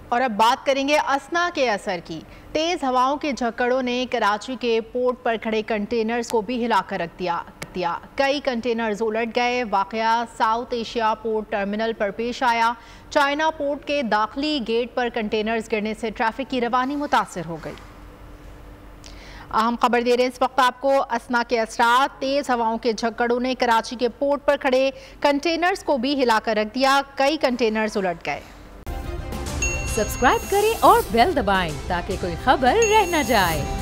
और अब बात करेंगे असना के असर की। तेज हवाओं के झक्कड़ों ने कराची के पोर्ट पर खड़े कंटेनर्स को भी हिलाकर रख दिया। कई कंटेनर्स उलट गए। वाकया साउथ एशिया पोर्ट टर्मिनल पर पेश आया। चाइना पोर्ट के दाखिली गेट पर कंटेनर्स गिरने से ट्रैफिक की रवानी मुतासर हो गई। अहम खबर दे रहे हैं इस वक्त आपको। असना के असरात, तेज हवाओं के झक्कड़ों ने कराची के पोर्ट पर खड़े कंटेनर्स को भी हिलाकर रख दिया। कई कंटेनर्स उलट गए। सब्सक्राइब करें और बेल दबाएं ताकि कोई खबर रह न जाए।